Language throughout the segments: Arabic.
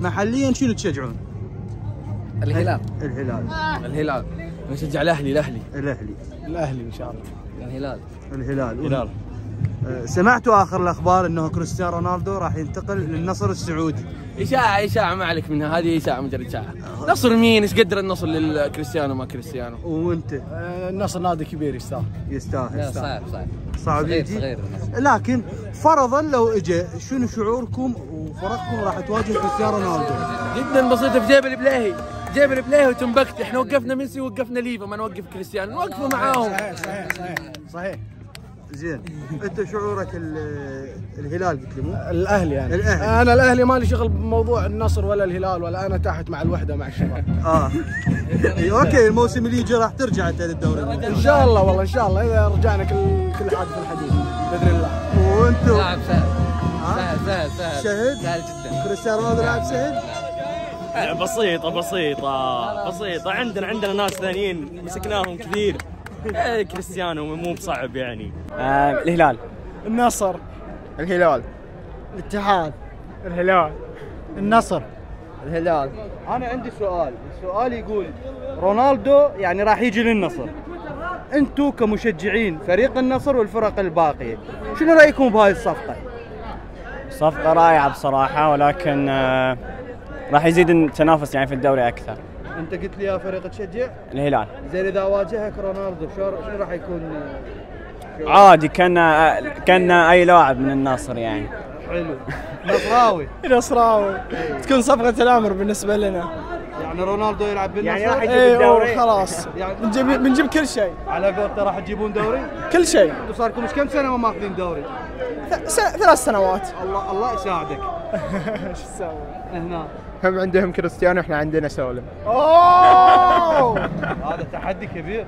محليا شنو تشجعون؟ الهلال. الهلال. نشجع الاهلي. الاهلي ان شاء الله. الهلال. سمعتوا اخر الاخبار انه كريستيانو رونالدو راح ينتقل للنصر السعودي؟ اشاعه ما عليك منها، هذه اشاعه مجرد اشاعه. نصر مين؟ ايش قدر النصر للكريستيانو ما كريستيانو؟ وانت؟ النصر نادي كبير يستاهل. صعب يجي. صغير. لكن فرضا لو اجى، شنو شعوركم وفرقكم راح تواجه كريستيانو رونالدو؟ جدا بسيطه، في جيب البلاهي وتنبكت. احنا وقفنا ميسي ووقفنا ليفا، ما نوقف كريستيانو، نوقفه معاهم. صحيح. زين، انت شعورك الهلال قلت لي مو؟ الاهلي يعني. انا الاهلي مالي شغل بموضوع النصر ولا الهلال، ولا انا تحت مع الوحده مع الشباب. اوكي، الموسم اللي يجي راح ترجع انت للدوري ان شاء الله، والله ان شاء الله اذا رجعنا كل حاجه في الحديد باذن الله. وانتم؟ لاعب سهل سهل جدا. كريستيانو رونالدو لاعب سهل؟ بسيطة. عندنا ناس ثانيين مسكناهم كثير. كريستيانو مو بصعب يعني. الهلال. النصر. الهلال. الاتحاد. الهلال. النصر. الهلال. انا عندي السؤال يقول رونالدو يعني راح يجي للنصر، انتم كمشجعين فريق النصر والفرق الباقيه شنو رايكم بهاي الصفقه؟ صفقة رائعة بصراحة، ولكن راح يزيد التنافس يعني في الدوري أكثر. انت قلت لي يا فريق تشجع؟ الهلال. زين، اذا واجهك رونالدو شنو راح يكون؟ عادي، كان أي لاعب من النصر يعني. حلو. نصراوي. تكون صفقة الأمر بالنسبة لنا. يعني رونالدو يلعب بالنصر يعني راح يجيب الدوري خلاص. يعني بنجيب كل شيء. على قولته راح تجيبون دوري؟ كل شيء. انتم صار لكم كم سنه ما ماخذين دوري؟ 3 سنوات. الله يساعدك. ايش تسوي؟ هنا هم عندهم كريستيانو، احنا عندنا سولم. هذا تحدي كبير.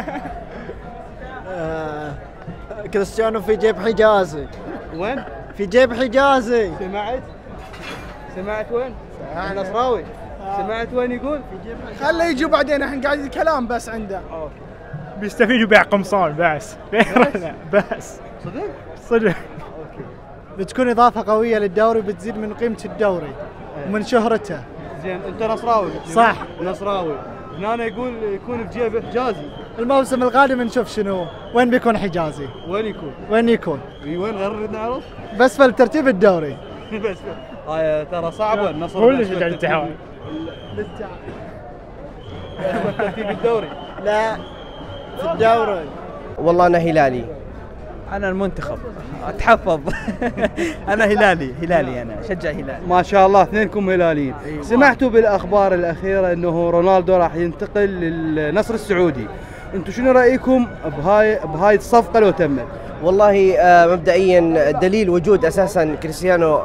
كريستيانو في جيب حجازي. وين؟ في جيب حجازي. سمعت وين؟ النصراوي. سمعت وين يقول؟ خليه يجوا بعدين، احنا قاعد كلام بس عنده. اوكي. بيستفيدوا بيع قمصان بس. بس. صدق. اوكي. بتكون اضافه قويه للدوري، بتزيد من قيمه الدوري ومن شهرته. زين، انت نصراوي؟ صح. نصراوي. هنا يقول يكون في جيبه حجازي. الموسم القادم نشوف شنو وين بيكون حجازي. وين يكون؟ وين غير نعرف؟ بس في الترتيب الدوري. بس هاي ترى صعبه. النصر هو اللي يشجع الاتحاد. ترتيب الدوري؟ لا، في الدوري. والله أنا هلالي. انا المنتخب اتحفظ. انا هلالي انا اشجع هلال. ما شاء الله اثنينكم هلاليين. سمعتوا بالاخبار الاخيره انه رونالدو راح ينتقل للنصر السعودي، انتم شنو رايكم بهاي الصفقه لو تمت؟ والله مبدئيا دليل وجود اساسا كريستيانو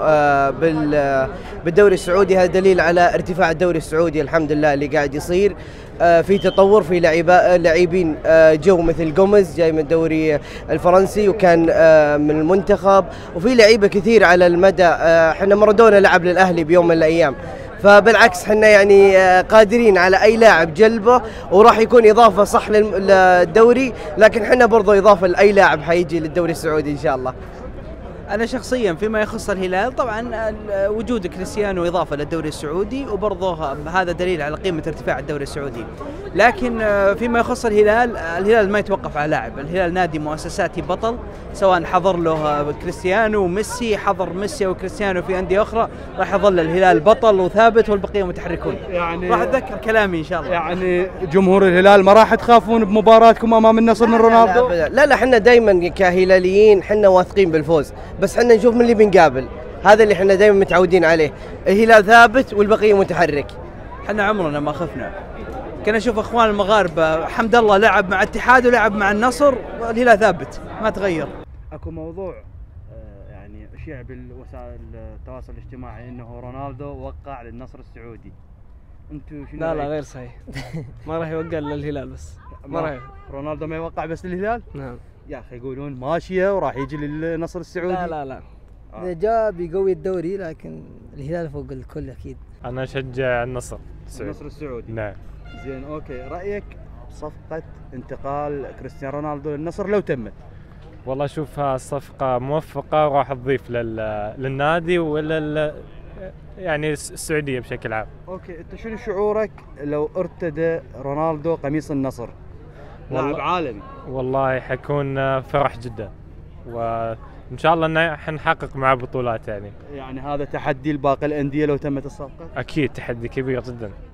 بالدوري السعودي، هذا دليل على ارتفاع الدوري السعودي الحمد لله اللي قاعد يصير. في تطور، في لاعبين جو مثل جوميز جاي من الدوري الفرنسي وكان من المنتخب، وفي لعيبه كثير على المدى. احنا مارادونا لعب للاهلي بيوم من الايام، فبالعكس احنا يعني قادرين على اي لاعب جلبه، وراح يكون اضافه صح للدوري، لكن احنا برضو اضافه لاي لاعب حيجي للدوري السعودي ان شاء الله. أنا شخصيا فيما يخص الهلال طبعا وجود كريستيانو إضافة للدوري السعودي، وبرضه هذا دليل على قيمة ارتفاع الدوري السعودي. لكن فيما يخص الهلال ما يتوقف على لاعب. الهلال نادي مؤسساتي بطل، سواء حضر له كريستيانو وميسي، حضر ميسي وكريستيانو في أندية أخرى، راح يظل الهلال بطل وثابت والبقية متحركون. يعني راح أتذكر كلامي إن شاء الله. يعني جمهور الهلال ما راح تخافون بمباراتكم أمام النصر من رونالدو؟ لا احنا دائما كهلاليين احنا واثقين بالفوز، بس احنا نشوف من اللي بنقابل، هذا اللي احنا دائما متعودين عليه. الهلال ثابت والبقيه متحرك. احنا عمرنا ما خفنا، كنا نشوف اخوان المغاربه حمد الله لعب مع اتحاد ولعب مع النصر، والهلال ثابت ما تغير. اكو موضوع يعني اشيع بالوسائل التواصل الاجتماعي انه رونالدو وقع للنصر السعودي، انتم شنو؟ لا غير صحيح. ما راح يوقع للهلال بس. ما راح. رونالدو ما يوقع بس للهلال؟ نعم. يا اخي يقولون ماشيه وراح يجي للنصر السعودي. لا إذا جاء بيقوي الدوري، لكن الهلال فوق الكل أكيد. أنا أشجع النصر السعودي. نعم. زين، أوكي، رأيك بصفقة انتقال كريستيانو رونالدو للنصر لو تمت؟ والله أشوفها صفقة موفقة، وراح تضيف للنادي يعني السعوديه بشكل عام. اوكي، انت شنو شعورك لو ارتدى رونالدو قميص النصر؟ لاعب عالمي. والله حيكون فرح جدا، وان شاء الله ان حنحقق معه بطولات يعني. يعني هذا تحدي لباقي الانديه لو تمت الصفقه؟ اكيد تحدي كبير جدا.